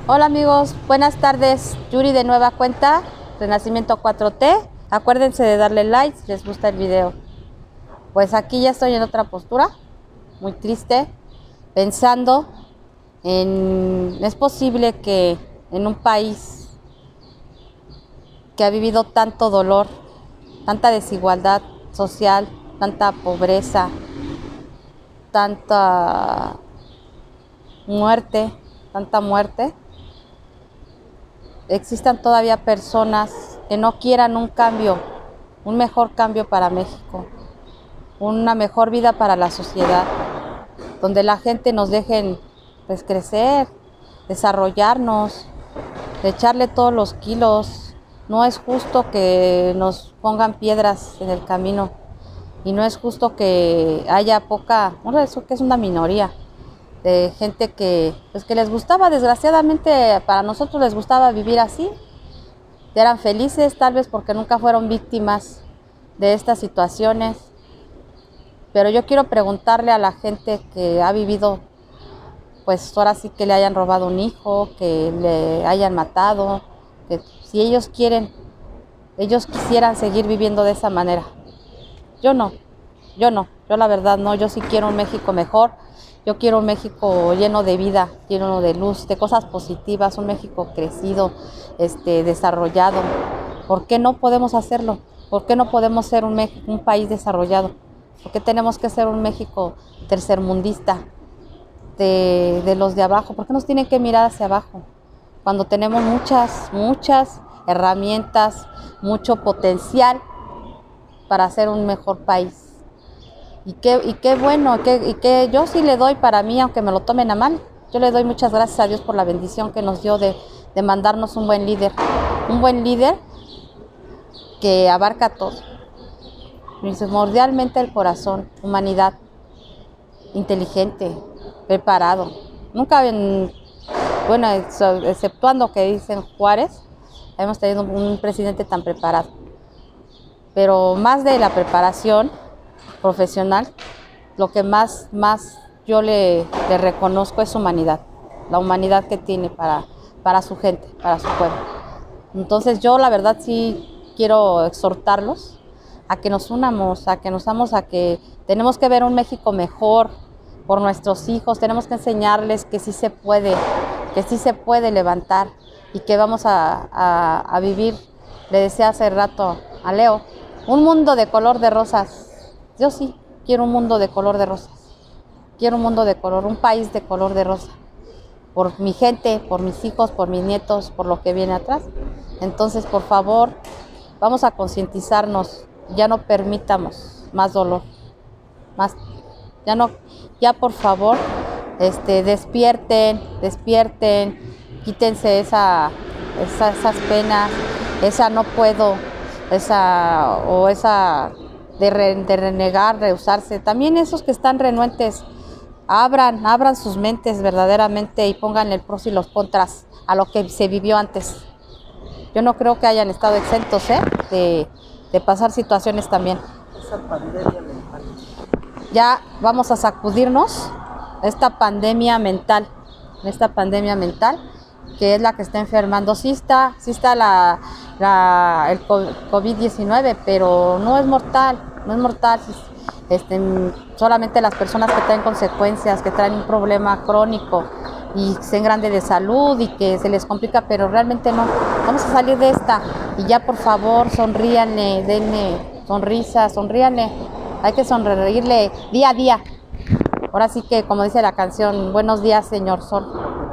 Hola amigos, buenas tardes. Yuri de nueva cuenta, Renacimiento 4T. Acuérdense de darle like si les gusta el video. Pues aquí ya estoy en otra postura, muy triste, pensando en... ¿Es posible que en un país que ha vivido tanto dolor, tanta desigualdad social, tanta pobreza, tanta muerte, existan todavía personas que no quieran un cambio, un mejor cambio para México, una mejor vida para la sociedad, donde la gente nos dejen pues crecer, desarrollarnos, echarle todos los kilos? No es justo que nos pongan piedras en el camino y no es justo que haya bueno, eso que es una minoría de gente que, pues que les gustaba, desgraciadamente para nosotros les gustaba vivir así, eran felices tal vez porque nunca fueron víctimas de estas situaciones. Pero yo quiero preguntarle a la gente que ha vivido, pues ahora sí que le hayan robado un hijo, que le hayan matado, que si ellos quisieran seguir viviendo de esa manera. Yo no, yo la verdad no, yo sí quiero un México mejor. Yo quiero un México lleno de vida, lleno de luz, de cosas positivas, un México crecido, desarrollado. ¿Por qué no podemos hacerlo? ¿Por qué no podemos ser un país desarrollado? ¿Por qué tenemos que ser un México tercermundista de los de abajo? ¿Por qué nos tienen que mirar hacia abajo? Cuando tenemos muchas herramientas, mucho potencial para ser un mejor país. Y qué bueno, que yo sí le doy para mí, aunque me lo tomen a mal, yo le doy muchas gracias a Dios por la bendición que nos dio de mandarnos un buen líder que abarca todo, primordialmente el corazón, humanidad, inteligente, preparado. Nunca, bueno, exceptuando que dicen Juárez, hemos tenido un presidente tan preparado, pero más de la preparación profesional, lo que más yo le reconozco es humanidad, la humanidad que tiene para su gente, para su pueblo. Entonces yo la verdad sí quiero exhortarlos a que nos unamos, a que tenemos que ver un México mejor por nuestros hijos, tenemos que enseñarles que sí se puede levantar y que vamos a vivir, le decía hace rato a Leo, un mundo de color de rosas. Yo sí quiero un mundo de color de rosas, quiero un país de color de rosa, por mi gente, por mis hijos, por mis nietos, por lo que viene atrás. Entonces, por favor, vamos a concientizarnos, ya no permitamos más dolor, ya por favor, despierten, quítense esas penas, esa no puedo, esa de renegar, rehusarse. También esos que están renuentes, abran sus mentes verdaderamente y pongan el pros y los contras a lo que se vivió antes. Yo no creo que hayan estado exentos de pasar situaciones también. Esa pandemia mental. Ya vamos a sacudirnos esta pandemia mental, que es la que está enfermando. Sí está el COVID-19, pero no es mortal, solamente las personas que traen consecuencias, que traen un problema crónico y sean grandes de salud y que se les complica, pero realmente no. Vamos a salir de esta y ya por favor sonríanle, denle sonrisas, sonríanle. Hay que sonreírle día a día. Ahora sí que, como dice la canción, buenos días, señor sol.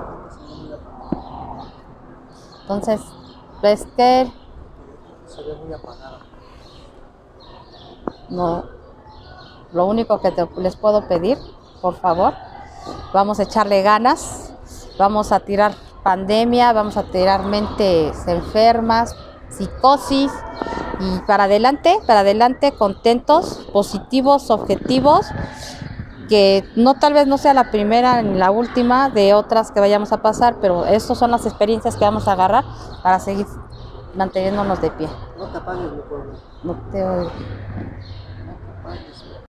Entonces, pues que... Se ve muy apagada. No, lo único que les puedo pedir, por favor, vamos a echarle ganas, vamos a tirar pandemia, vamos a tirar mentes enfermas, psicosis, y para adelante, contentos, positivos, objetivos, que no, tal vez no sea la primera ni la última de otras que vayamos a pasar, pero estas son las experiencias que vamos a agarrar para seguir manteniéndonos de pie. No te apagues, mi pueblo. No te oigo.